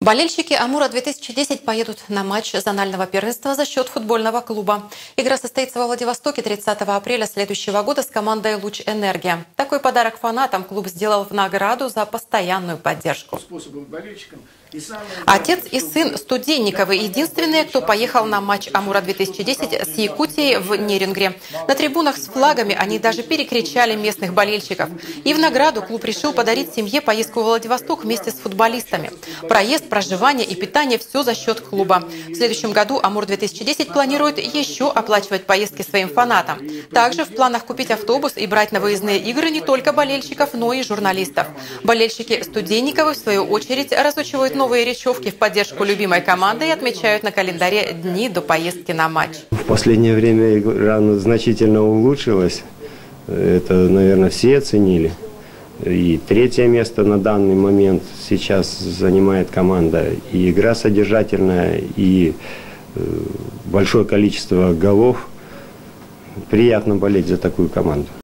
Болельщики Амура-2010 поедут на матч зонального первенства за счет футбольного клуба. Игра состоится во Владивостоке 30 апреля следующего года с командой «Луч Энергия». Такой подарок фанатам клуб сделал в награду за постоянную поддержку. Отец и сын Студенниковы – единственные, кто поехал на матч Амура-2010 с Якутией в Нерингре. На трибунах с флагами они даже перекричали местных болельщиков. И в награду клуб решил подарить семье поездку в Владивосток вместе с футболистами. Проезд, проживание и питание – все за счет клуба. В следующем году Амур-2010 планирует еще оплачивать поездки своим фанатам. Также в планах купить автобус и брать на выездные игры не только болельщиков, но и журналистов. Болельщики Студенниковы, в свою очередь, разучивают новые речевки в поддержку любимой команды и отмечают на календаре дни до поездки на матч. В последнее время игра значительно улучшилась. Это, наверное, все оценили. И третье место на данный момент сейчас занимает команда. И игра содержательная, и большое количество голов. Приятно болеть за такую команду.